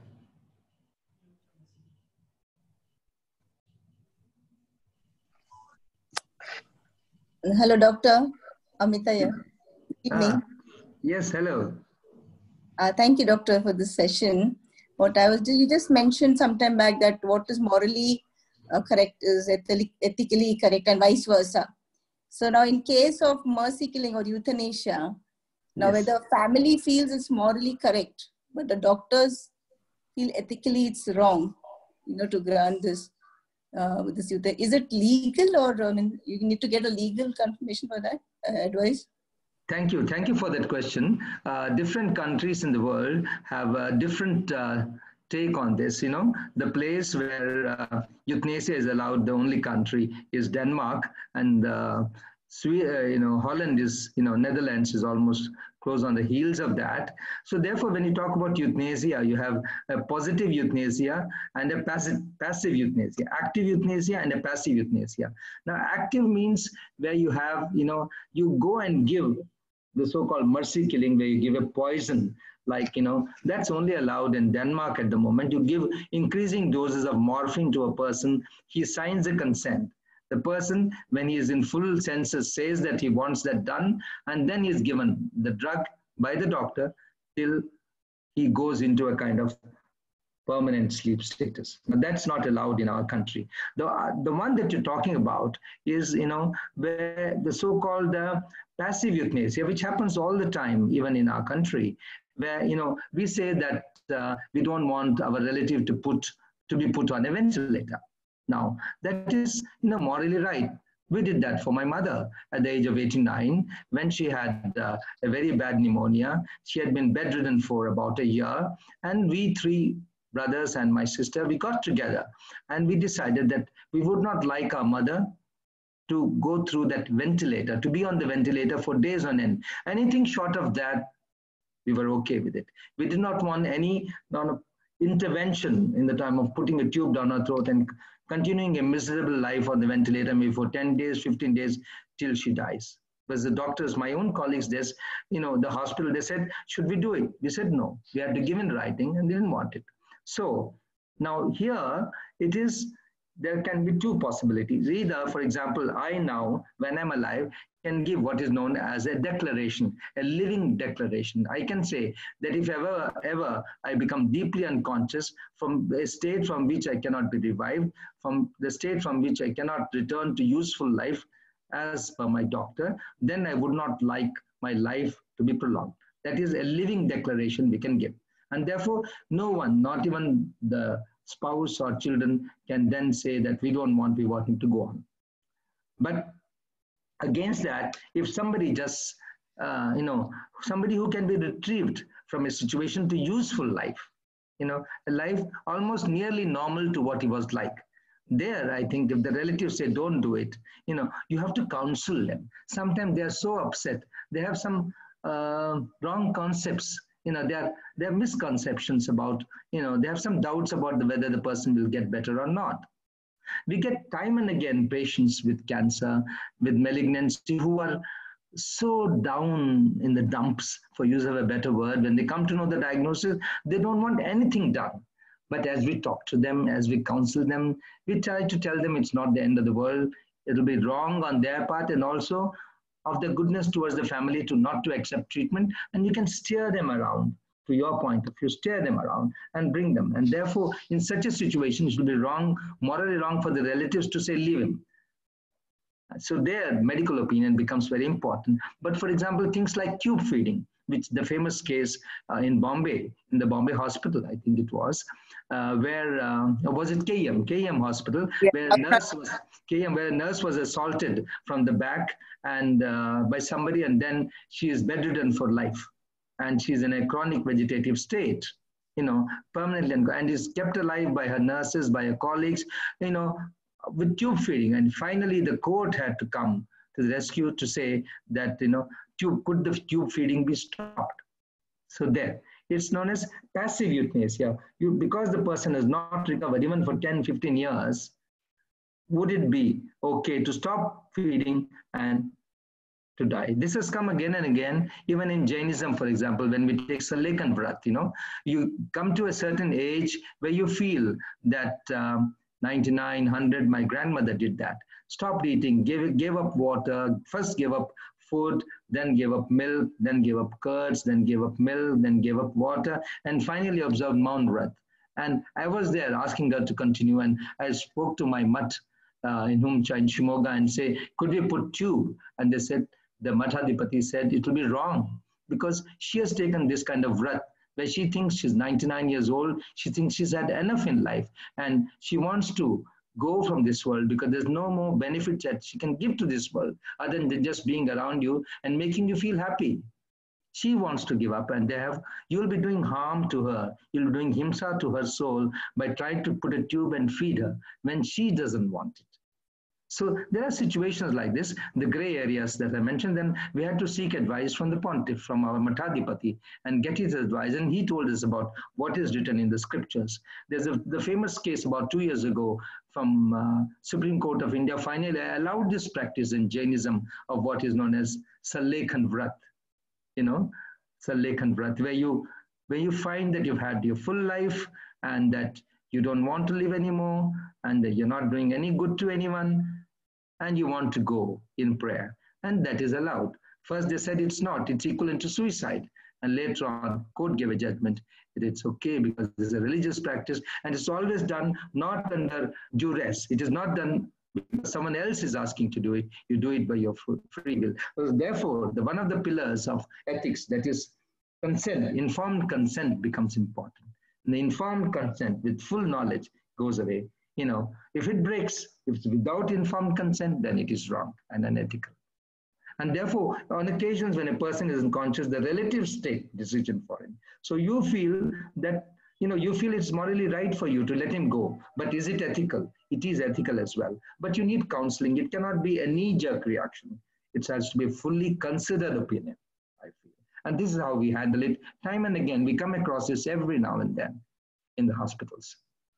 Hello, Dr. Amita here. Good evening. Yes, hello. Thank you, Doctor, for this session. You just mentioned some time back that what is morally correct is ethically correct and vice versa. So now in case of mercy killing or euthanasia, now whether family feels it's morally correct, but the doctors feel ethically it's wrong, to grant this. Is it legal, or you need to get a legal confirmation for that advice? Thank you for that question. Different countries in the world have a different take on this. The place where euthanasia is allowed, the only country is Denmark, and Holland is, Netherlands is almost close on the heels of that. So therefore, when you talk about euthanasia, you have a positive euthanasia and a passive euthanasia, active euthanasia and a passive euthanasia. Now, active means where you have, you go and give the so-called mercy killing, where you give a poison, that's only allowed in Denmark at the moment. You give increasing doses of morphine to a person, he signs a consent. The person, when he is in full senses, says that he wants that done, and then he is given the drug by the doctor till he goes into a kind of permanent sleep status. But that's not allowed in our country. The one that you're talking about is, where the so-called passive euthanasia, which happens all the time, even in our country, where, we say that we don't want our relative to be put on a ventilator. Now, that is, morally right. We did that for my mother at the age of 89 when she had a very bad pneumonia. She had been bedridden for about a year, and we three brothers and my sister, we got together and we decided that we would not like our mother to go through that ventilator, to be on the ventilator for days on end. Anything short of that, we were okay with it. We did not want any intervention in the time of putting a tube down her throat and continuing a miserable life on the ventilator maybe for 10 days, 15 days till she dies. Because the doctors, my own colleagues, the hospital, they said, should we do it? We said no. We had to give in writing and they didn't want it. So Now here, there can be two possibilities. Either, for example, I now, when I'm alive, can give what is known as a declaration, a living declaration. I can say that if ever I become deeply unconscious from a state from which I cannot be revived, from the state from which I cannot return to useful life as per my doctor, then I would not like my life to be prolonged. That is a living declaration we can give. And therefore, no one, not even the spouse or children, can then say that we don't want him to go on. But against that, if somebody just, somebody who can be retrieved from a situation to useful life, a life almost nearly normal to what he was like. There, I think if the relatives say, don't do it, you have to counsel them. Sometimes they are so upset. They have some wrong concepts. There are misconceptions about, they have some doubts about whether the person will get better or not. We get time and again patients with cancer, with malignancy, who are so down in the dumps, for use of a better word. When they come to know the diagnosis, they don't want anything done. But as we talk to them, as we counsel them, we try to tell them it's not the end of the world. It'll be wrong on their part, and also of the goodness towards the family not to accept treatment. And you can steer them around, to your point of view, steer them around and bring them. And therefore, in such a situation, it will be wrong, morally wrong for the relatives to say, leave him. So their medical opinion becomes very important. But for example, things like tube feeding, which the famous case in Bombay, in the Bombay hospital, I think it was, where, was it KM Hospital, yeah, where a nurse was assaulted from the back and by somebody, and then she is bedridden for life. And she's in a chronic vegetative state, permanently, and is kept alive by her nurses, by her colleagues, with tube feeding. And finally, the court had to come to the rescue to say that, could the tube feeding be stopped? So there, it's known as passive euthanasia. Because the person has not recovered even for 10, 15 years, would it be okay to stop feeding and to die? This has come again and again, even in Jainism, for example, when we take Salekhan Vrat, you come to a certain age where you feel that 99, 100, my grandmother did that. Stopped eating, gave up water, first gave up food, then gave up milk, then gave up curds, then gave up milk, then gave up water, and finally observed Maun Vrat. And I was there asking her to continue, and I spoke to my mutt in Shimoga and say, could we put tube? And they said, the Mathadipati said, it will be wrong, because she has taken this kind of vrat where she thinks she's 99 years old, she thinks she's had enough in life, and she wants to go from this world because there's no more benefit that she can give to this world other than just being around you and making you feel happy. She wants to give up, and you'll be doing harm to her. You'll be doing himsa to her soul by trying to put a tube and feed her when she doesn't want it. So there are situations like this, the gray areas that I mentioned. Then we had to seek advice from the pontiff, from our Mathadipati, and get his advice. And he told us about what is written in the scriptures. There's the famous case about 2 years ago from Supreme Court of India finally allowed this practice in Jainism of what is known as Salekhan Vrat. Salekhan Vrat, where you find that you've had your full life and that you don't want to live anymore and that you're not doing any good to anyone, and you want to go in prayer. And that is allowed. First they said it's not, it's equivalent to suicide. And later on, court gave a judgment that it's okay because it's a religious practice, and it's always done not under duress. It is not done because someone else is asking to do it. You do it by your free will. So therefore, one of the pillars of ethics, that is consent, informed consent, becomes important. And the informed consent with full knowledge goes away. If it breaks, if it's without informed consent, then it is wrong and unethical. And therefore, on occasions when a person is unconscious, the relatives take decision for him. So you feel that, you feel it's morally right for you to let him go. But is it ethical? It is ethical as well. But you need counseling. It cannot be a knee-jerk reaction. It has to be a fully considered opinion, I feel. And this is how we handle it. Time and again, we come across this every now and then in the hospitals.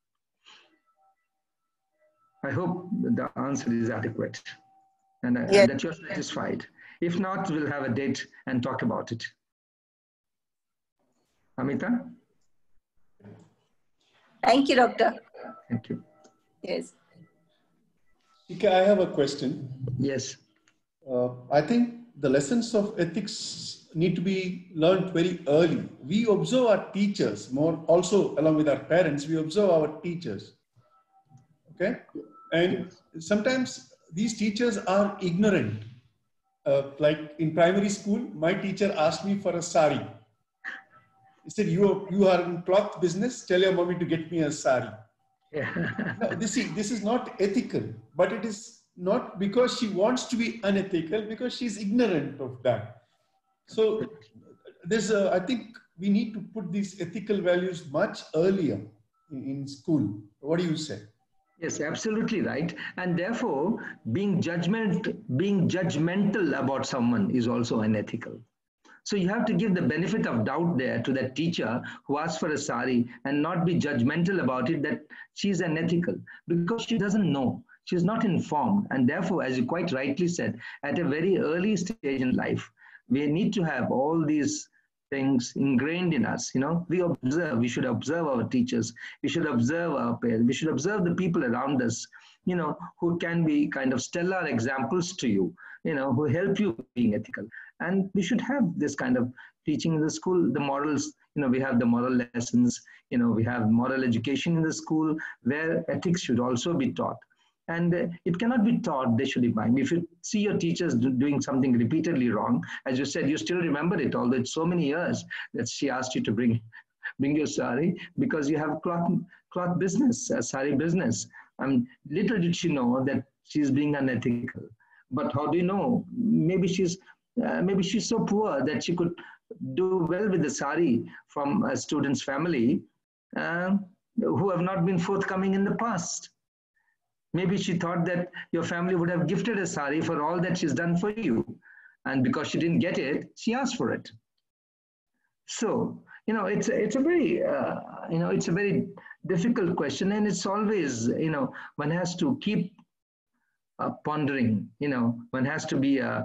I hope the answer is adequate and that you're satisfied. If not, we'll have a date and talk about it. Amita? Thank you, Doctor. Thank you. Yes. Okay, I have a question. Yes. I think the lessons of ethics need to be learned very early. We observe our teachers more, also along with our parents, we observe our teachers. Okay? And sometimes these teachers are ignorant. Like in primary school, my teacher asked me for a sari. He said, you are in cloth business, tell your mommy to get me a sari. Yeah. Now, this is not ethical, but it is not because she wants to be unethical, because she's ignorant of that. So I think we need to put these ethical values much earlier in school. What do you say? Yes, absolutely right. And therefore, being judgmental about someone is also unethical. So you have to give the benefit of doubt there to that teacher who asked for a sari and not be judgmental about it that she's unethical, because she doesn't know. She's not informed. And therefore, as you quite rightly said, at a very early stage in life, we need to have all these things ingrained in us. We should observe our teachers, we should observe our parents, we should observe the people around us, who can be kind of stellar examples to you, who help you being ethical. And we should have this kind of teaching in the school, the morals, we have the moral lessons, we have moral education in the school where ethics should also be taught. And it cannot be taught, they should be buying. If you see your teachers doing something repeatedly wrong, as you said, you still remember it, although it's so many years that she asked you to bring your sari because you have cloth business, a sari business. Little did she know that she's being unethical. But how do you know? Maybe she's so poor that she could do well with the sari from a student's family who have not been forthcoming in the past. Maybe she thought that your family would have gifted a sari for all that she's done for you. And because she didn't get it, she asked for it. So, it's a very difficult question. And it's always, one has to keep pondering, one has to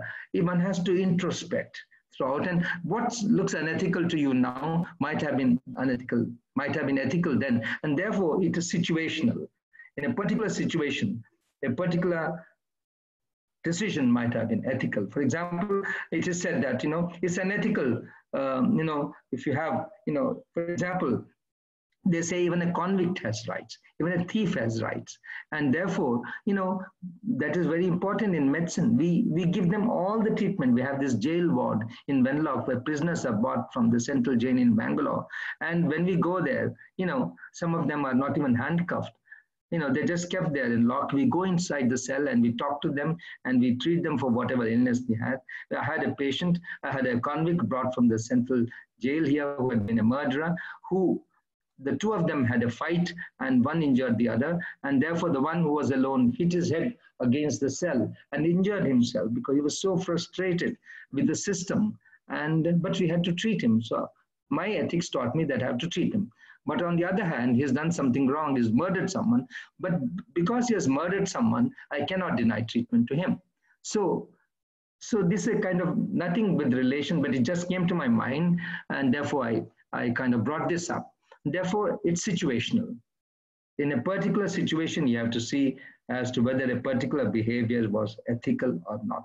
introspect throughout. And what looks unethical to you now might have been ethical then. And therefore, it is situational. In a particular situation, a particular decision might have been ethical. For example, it is said that, it's unethical, if you have, for example, they say even a convict has rights, even a thief has rights. And therefore, that is very important in medicine. We give them all the treatment. We have this jail ward in Venlock where prisoners are brought from the central jail in Bangalore. And when we go there, some of them are not even handcuffed. They're just kept there and locked. We go inside the cell and we talk to them and we treat them for whatever illness they had. I had a convict brought from the central jail here who had been a murderer, who the two of them had a fight and one injured the other. And therefore the one who was alone hit his head against the cell and injured himself because he was so frustrated with the system. But we had to treat him. So my ethics taught me that I have to treat him. But on the other hand, he has done something wrong, he's murdered someone. But because he has murdered someone, I cannot deny treatment to him. So this is kind of nothing with relation, but it just came to my mind. And therefore, I kind of brought this up. Therefore, it's situational. In a particular situation, you have to see as to whether a particular behavior was ethical or not.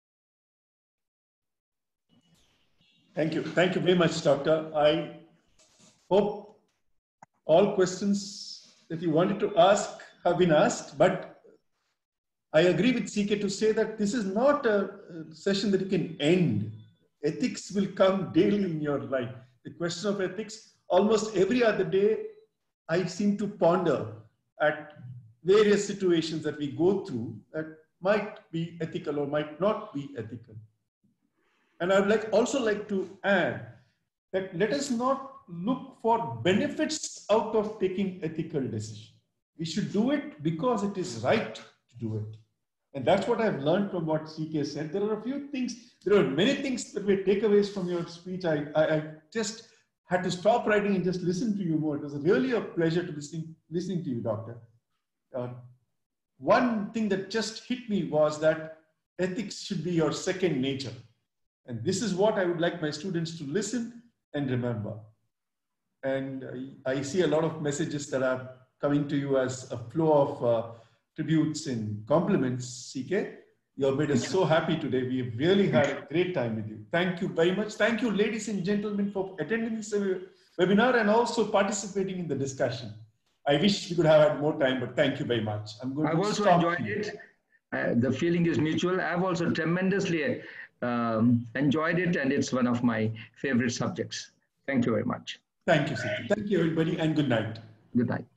Thank you. Thank you very much, Doctor. I hope all questions that you wanted to ask have been asked, but I agree with CK to say that this is not a session that you can end. Ethics will come daily in your life. The question of ethics, almost every other day, I seem to ponder at various situations that we go through that might be ethical or might not be ethical. And I would also like to add that let us not look for benefits out of taking ethical decisions. We should do it because it is right to do it. And that's what I've learned from what CK said. There are many things that were takeaways from your speech. I just had to stop writing and just listen to you more. It was really a pleasure to listening to you, Doctor. One thing that just hit me was that ethics should be your second nature. And this is what I would like my students to listen and remember. And I see a lot of messages that are coming to you as a flow of tributes and compliments, CK. You have made us so happy today. We've really had a great time with you. Thank you very much. Thank you, ladies and gentlemen, for attending this webinar and also participating in the discussion. I wish we could have had more time, but thank you very much. I've also enjoyed it. The feeling is mutual. I've also tremendously enjoyed it, and it's one of my favorite subjects. Thank you very much. Thank you, CK. Thank you, everybody, and good night. Good night.